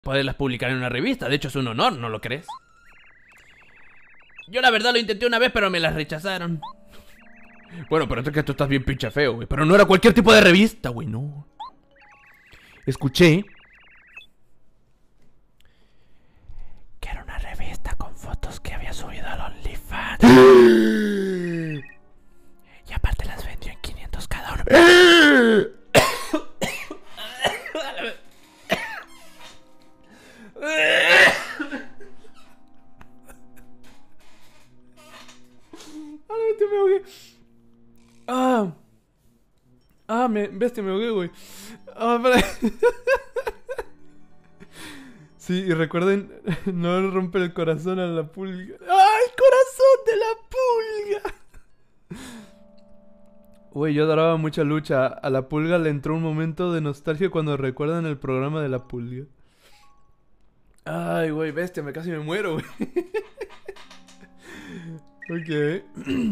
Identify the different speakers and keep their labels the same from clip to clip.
Speaker 1: poderlas publicar en una revista. De hecho, es un honor, ¿no lo crees? Yo la verdad lo intenté una vez, pero me las rechazaron. Bueno, pero es que tú estás bien pinche feo, güey. Pero no era cualquier tipo de revista, güey, no. Escuché que era una revista con fotos que había subido al OnlyFans. Y aparte las vendió en 500 cada uno. Me ahogué. Bestia, me ahogué, güey. Espera. Sí, y recuerden, no rompe el corazón a la pulga. ¡El corazón de la pulga! Güey, yo adoraba mucha lucha. A la pulga le entró un momento de nostalgia cuando recuerdan el programa de la pulga. Ay, güey, bestia, casi me muero, güey. Ok.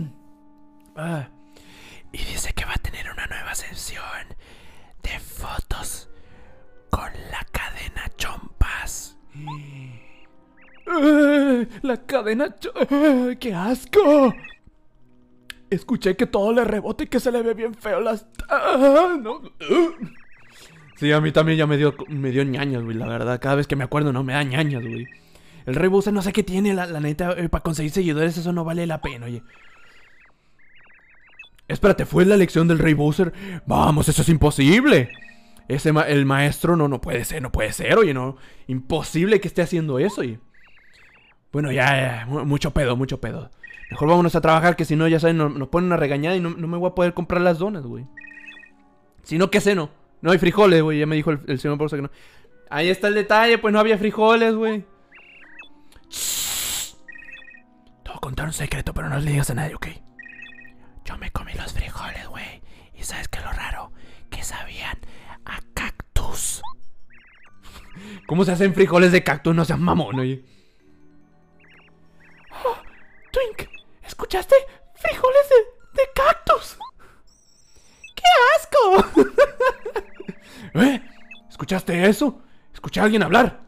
Speaker 1: Y dice que va a tener una nueva sesión de fotos con la cadena Chompas. La cadena ¡qué asco! Escuché que todo le rebota y que se le ve bien feo las... no. Sí, a mí también ya me dio ñañas, güey, la verdad. Cada vez que me acuerdo, no, me da ñañas, güey. El Rey Bowser no sé qué tiene, la neta, para conseguir seguidores eso no vale la pena, oye. Espérate, ¿fue la lección del Rey Bowser? Vamos, eso es imposible. El maestro no puede ser, oye, no. Imposible que esté haciendo eso, oye. Bueno, ya, mucho pedo. Mejor vámonos a trabajar, que si no, ya saben, nos ponen una regañada y no me voy a poder comprar las donas, güey. Si no, ¿qué ceno? No hay frijoles, güey, ya me dijo el señor Bowser que no. Ahí está el detalle, pues no había frijoles, güey. Te voy a contar un secreto, pero no le digas a nadie, ¿ok? Yo me comí los frijoles, güey. ¿Y sabes qué es lo raro? Que sabían a cactus. ¿Cómo se hacen frijoles de cactus? No seas mamón, oye. Oh, Twink, ¿escuchaste? Frijoles de cactus. ¡Qué asco! ¿Escuchaste eso? Escuché a alguien hablar.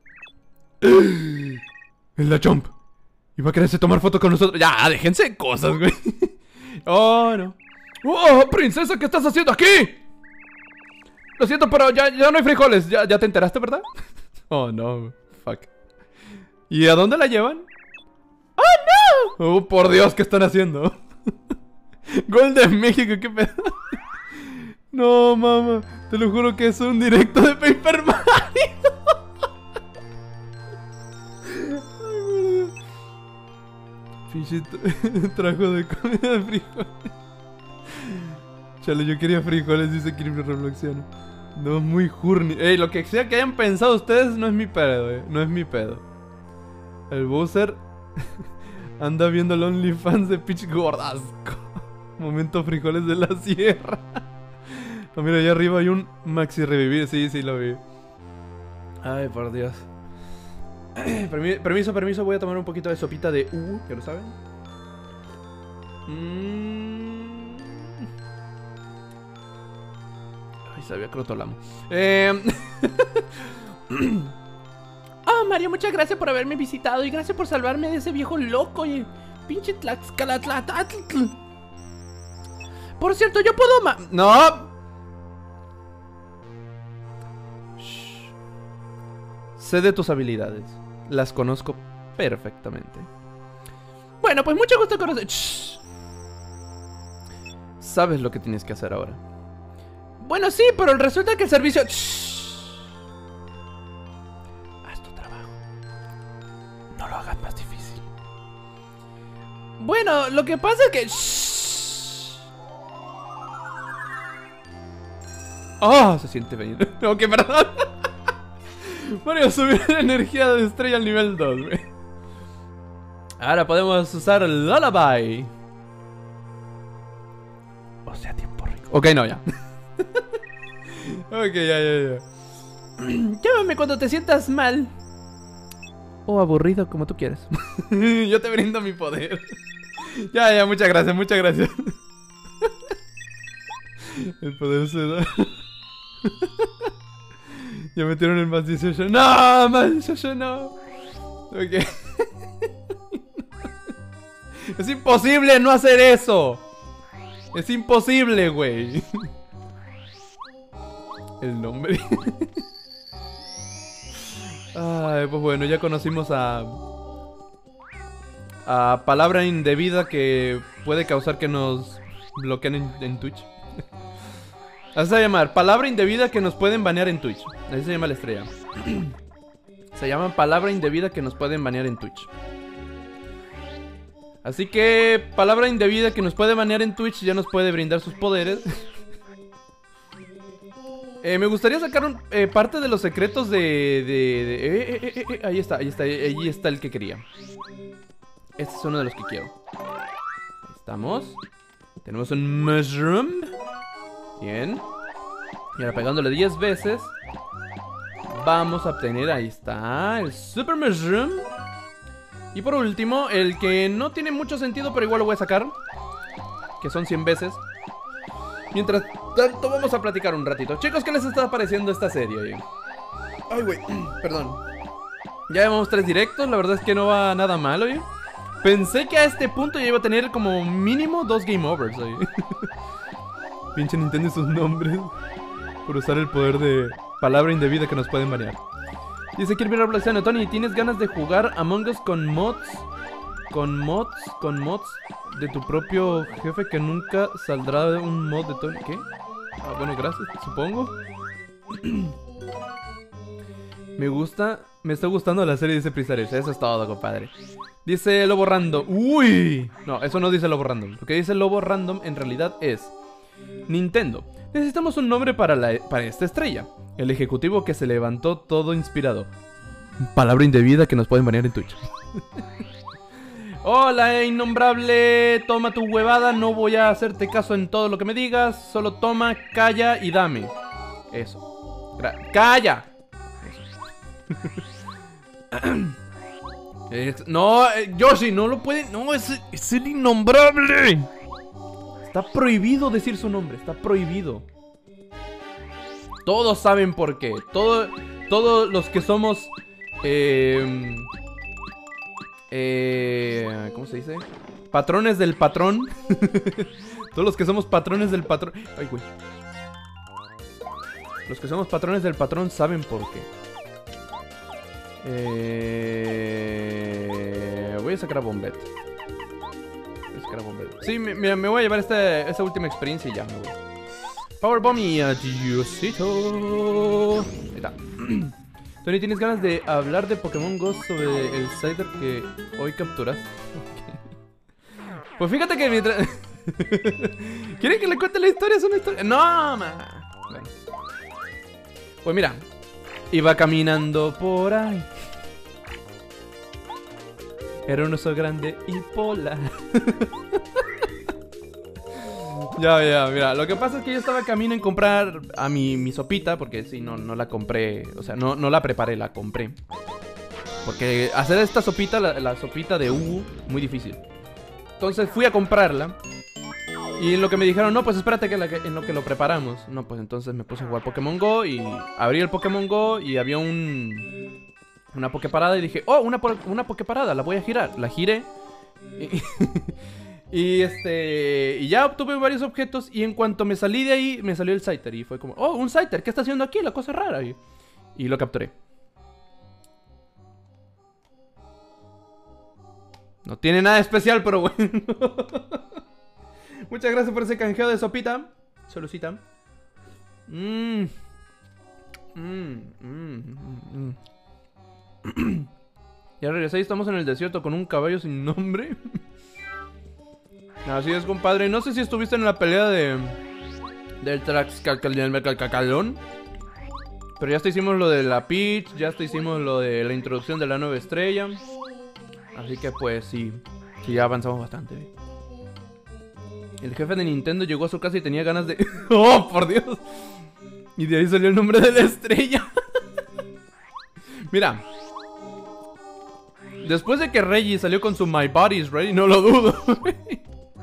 Speaker 1: Es la Chomp. Iba a quererse tomar fotos con nosotros. Ya, déjense cosas, güey. Oh, no. ¡Oh, princesa! ¿Qué estás haciendo aquí? Lo siento, pero ya no hay frijoles. Ya te enteraste, ¿verdad? Oh, no. Fuck. ¿Y a dónde la llevan? ¡Oh, no! Oh, por Dios, ¿qué están haciendo? Gol de México, qué pedo. No, mamá. Te lo juro que es un directo de Paper Mario. Pinchito trajo de comida de frijoles. Chale, yo quería frijoles, dice Kirby Robloxiano. No, muy horny. Ey, lo que sea que hayan pensado ustedes no es mi pedo, no es mi pedo. El Bowser anda viendo el OnlyFans de Peach Gordasco. Momento frijoles de la sierra. Oh, mira, allá arriba hay un maxi revivir. Sí, lo vi. Ay, por Dios. Permiso, voy a tomar un poquito de sopita de ¿ya lo saben? Ay, sabía crotolamo. Mario, muchas gracias por haberme visitado y gracias por salvarme de ese viejo loco, oye. Pinche Tlaxcalatlatl. Por cierto, yo puedo ¡No! Shh. Sé de tus habilidades. Las conozco perfectamente. Bueno, pues mucho gusto conocer. Shh. Sabes lo que tienes que hacer ahora. Bueno, sí, pero resulta que el servicio... Shh. Haz tu trabajo. No lo hagas más difícil. Bueno, lo que pasa es que... Shh. Oh, se siente bien. Ok, perdón. Mario subió la energía de estrella al nivel 2, güey. Ahora podemos usar el Lullaby. O sea, tiempo rico. Ok, no, ya. Ok, ya. Llámame cuando te sientas mal. O aburrido, como tú quieras. Yo te brindo mi poder. Ya, muchas gracias. El poder se da. Ya metieron el más 18. No, más 18 no. Ok. Es imposible no hacer eso. Es imposible, güey. El nombre. Ay, pues bueno, ya conocimos a palabra indebida que puede causar que nos bloqueen en Twitch. Así se va a llamar, palabra indebida que nos pueden banear en Twitch. Así se llama la estrella. Se llama palabra indebida que nos pueden banear en Twitch. Así que palabra indebida que nos puede banear en Twitch ya nos puede brindar sus poderes. Me gustaría sacar parte de los secretos ahí está, ahí está el que quería. Este es uno de los que quiero. Ahí estamos. Tenemos un mushroom. Bien. Y ahora pegándole 10 veces vamos a obtener, ahí está, el super mushroom. Y por último, el que no tiene mucho sentido, pero igual lo voy a sacar, que son 100 veces. Mientras tanto vamos a platicar un ratito. Chicos, ¿qué les está pareciendo esta serie? Ay, güey, perdón. Ya llevamos 3 directos, la verdad es que no va nada mal, oye. Pensé que a este punto ya iba a tener como mínimo 2 game overs, oye. Pinche Nintendo y sus nombres. Por usar el poder de palabra indebida que nos pueden banear. Dice Kirby Robloxiano, Tony, ¿tienes ganas de jugar Among Us con mods? Con mods de tu propio jefe que nunca saldrá de un mod de Tony. ¿Qué? Ah, bueno, gracias, supongo. Me está gustando la serie, dice Prisares. Eso es todo, compadre. Dice Lobo Random. ¡Uy! No, eso no dice Lobo Random. Lo que dice Lobo Random en realidad es: Nintendo, necesitamos un nombre para esta estrella. El ejecutivo que se levantó todo inspirado. Palabra indebida que nos pueden banear en Twitch. Hola, innombrable. Toma tu huevada. No voy a hacerte caso en todo lo que me digas. Solo toma, calla y dame. Eso. ¡Calla! Eso. No, Yoshi, no lo puede. No, es el innombrable. Está prohibido decir su nombre. Está prohibido. Todos saben por qué. Todos los que somos ¿cómo se dice? Patrones del patrón. Todos los que somos patrones del patrón. Ay, güey. Los que somos patrones del patrón saben por qué. Voy a sacar a Bombet. Sí, me voy a llevar esta última experiencia y ya me voy. Powerbomb y adiosito. Ahí está. Tony, ¿tienes ganas de hablar de Pokémon Go sobre el Cider que hoy capturas? Pues fíjate que mientras... ¿Quieren que le cuente la historia? Es una historia... No, man. Bueno. Pues mira, iba caminando por ahí. Era un oso grande y polar. Ya, mira, lo que pasa es que yo estaba camino en comprar a mi sopita, porque si no la compré, o sea, no la preparé, la compré. Porque hacer esta sopita, la sopita de Hugo, muy difícil. Entonces fui a comprarla. Y en lo que me dijeron, no, pues espérate que en lo que lo preparamos. No, pues entonces me puse a jugar Pokémon Go y abrí el Pokémon Go y había una Poképarada y dije, oh, una Poképarada, la voy a girar. La giré. Y ya obtuve varios objetos. Y en cuanto me salí de ahí, me salió el Scyther. Y fue como, oh, un Scyther, ¿qué está haciendo aquí? La cosa rara. Y lo capturé. No tiene nada especial, pero bueno. Muchas gracias por ese canjeo de sopita. Solucita. Ya regresé y estamos en el desierto con un caballo sin nombre. Así es, compadre. No sé si estuviste en la pelea del Tlaxcalcalón, pero ya hasta hicimos lo de la Peach. Ya hasta hicimos lo de la introducción de la nueva estrella. Así que pues sí, ya avanzamos bastante. El jefe de Nintendo llegó a su casa y tenía ganas de... ¡Oh, por Dios! Y de ahí salió el nombre de la estrella. Mira, después de que Reggie salió con su My Body's Ready, no lo dudo.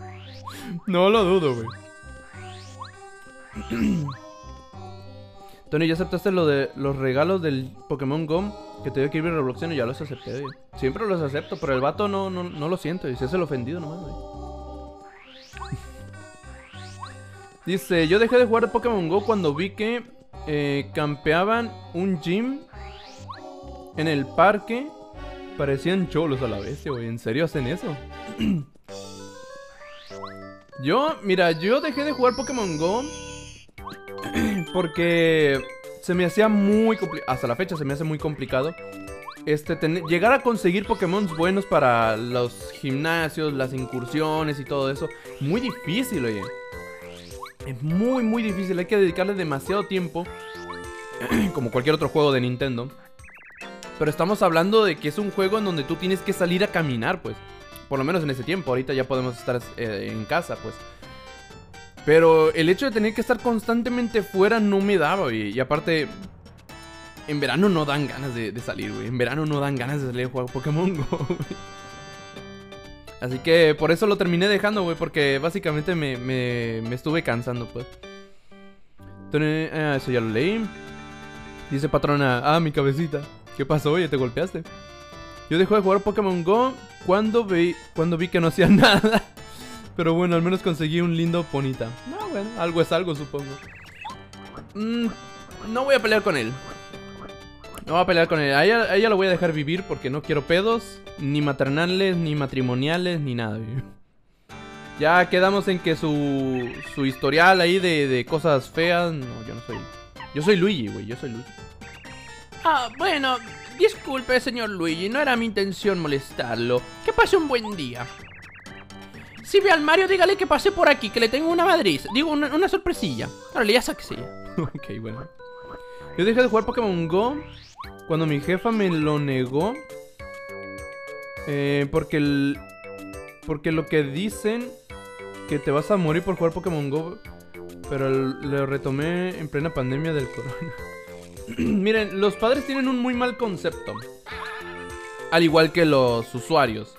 Speaker 1: No lo dudo, güey. Tony, ¿ya aceptaste lo de los regalos del Pokémon Go? Que te dio Kirby Robloxiano, ya los acepté, güey. Siempre los acepto, pero el vato no lo siento. Y se hace el ofendido nomás, güey. Dice, yo dejé de jugar Pokémon Go cuando vi que campeaban un gym en el parque. Parecían cholos a la bestia, güey. ¿En serio hacen eso? Mira, yo dejé de jugar Pokémon Go porque se me hacía muy complicado. Hasta la fecha se me hace muy complicado llegar a conseguir Pokémon buenos para los gimnasios, las incursiones y todo eso. Muy difícil, oye. Es muy, muy difícil. Hay que dedicarle demasiado tiempo. Como cualquier otro juego de Nintendo. Pero estamos hablando de que es un juego en donde tú tienes que salir a caminar, pues. Por lo menos en ese tiempo. Ahorita ya podemos estar en casa, pues. Pero el hecho de tener que estar constantemente fuera no me daba, y aparte, en verano no dan ganas de salir, güey. En verano no dan ganas de salir a jugar Pokémon Go, güey. Así que por eso lo terminé dejando, güey. Porque básicamente me estuve cansando, pues. Entonces, eso ya lo leí. Dice patrona, mi cabecita. ¿Qué pasó, oye? ¿Te golpeaste? Yo dejé de jugar Pokémon Go cuando vi que no hacía nada. Pero bueno, al menos conseguí un lindo Ponita. No, bueno, algo es algo, supongo. No voy a pelear con él. No voy a pelear con él. A ella lo voy a dejar vivir porque no quiero pedos. Ni maternales, ni matrimoniales, ni nada. Ya quedamos en que su historial ahí de cosas feas. No, yo no soy. Yo soy Luigi, güey. Yo soy Luigi.
Speaker 2: Bueno, disculpe, señor Luigi. No era mi intención molestarlo. Que pase un buen día. Si ve al Mario, dígale que pase por aquí, que le tengo una madriz. Digo, una sorpresilla. Órale, ya sáquese.
Speaker 1: Ok, bueno. Yo dejé de jugar Pokémon Go cuando mi jefa me lo negó. Porque lo que dicen que te vas a morir por jugar Pokémon Go. Pero lo retomé en plena pandemia del corona. Miren, los padres tienen un muy mal concepto. Al igual que los usuarios.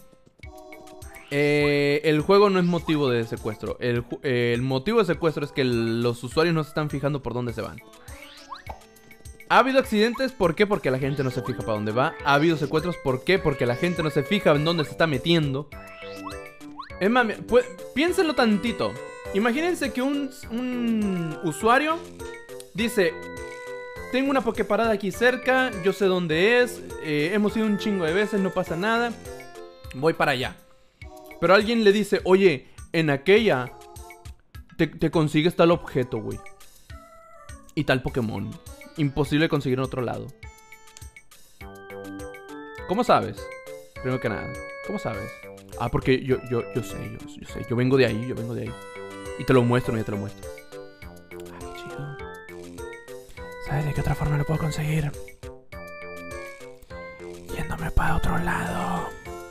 Speaker 1: El juego no es motivo de secuestro. El motivo de secuestro es que los usuarios no se están fijando por dónde se van. ¿Ha habido accidentes? ¿Por qué? Porque la gente no se fija para dónde va. ¿Ha habido secuestros? ¿Por qué? Porque la gente no se fija en dónde se está metiendo. Es más, piénsenlo tantito. Imagínense que un usuario dice: tengo una Poképarada aquí cerca, yo sé dónde es, hemos ido un chingo de veces, no pasa nada, voy para allá. Pero alguien le dice: oye, en aquella te consigues tal objeto, güey, y tal Pokémon. Imposible conseguir en otro lado. ¿Cómo sabes? Primero que nada, ¿cómo sabes? Porque yo sé. Yo vengo de ahí, Y te lo muestro, mira, te lo muestro. Qué chido. ¿Sabes de qué otra forma lo puedo conseguir? Yéndome para otro lado.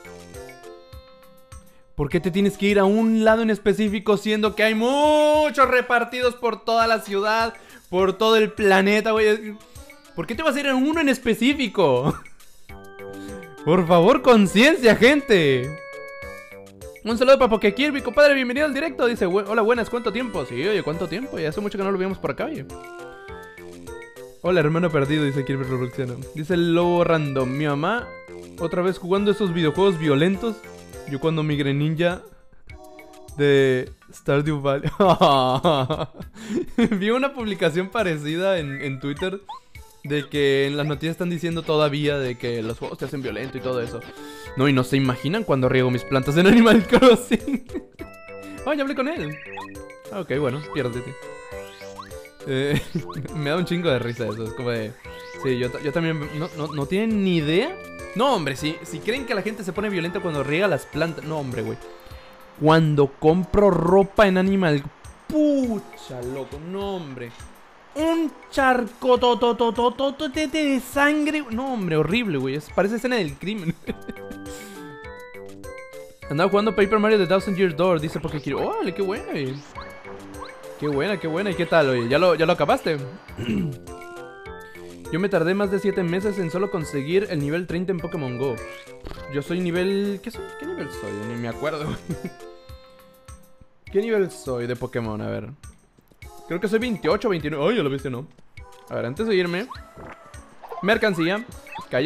Speaker 1: ¿Por qué te tienes que ir a un lado en específico, siendo que hay muchos repartidos por toda la ciudad, por todo el planeta, güey? ¿Por qué te vas a ir a uno en específico? Por favor, conciencia, gente. Un saludo para Pokekirby, compadre, bienvenido al directo. Dice, hola, buenas, ¿cuánto tiempo? Sí, oye, ¿cuánto tiempo? Ya hace mucho que no lo veíamos por acá, oye. Hola, hermano perdido, dice Kirby Robloxiano. Dice el lobo random, mi mamá otra vez jugando esos videojuegos violentos. Yo cuando migré ninja de Stardew Valley. Vi una publicación parecida en Twitter, de que en las noticias están diciendo todavía de que los juegos te hacen violento y todo eso. No, y no se imaginan cuando riego mis plantas en Animal Crossing. Ya hablé con él. Ok, bueno, piérdete. Me da un chingo de risa eso. Es como de... Sí, yo también... ¿No tienen ni idea? No, hombre, si creen que la gente se pone violenta cuando riega las plantas... No, hombre, güey. Cuando compro ropa en Animal... Pucha, loco, no, hombre. Un charco de sangre. No, hombre, horrible, güey. Parece escena del crimen. Andaba jugando Paper Mario The Thousand Year Door. Dice porque quiero... ¡Órale, qué buena, güey! Qué buena. ¿Y qué tal, oye? ¿Ya lo acabaste? Yo me tardé más de 7 meses en solo conseguir el nivel 30 en Pokémon Go. Yo soy nivel... ¿Qué nivel soy? Ni me acuerdo. ¿Qué nivel soy de Pokémon? A ver. Creo que soy 28 o 29. Ay, ya lo viste, ¿no? A ver, antes de irme. Mercancía.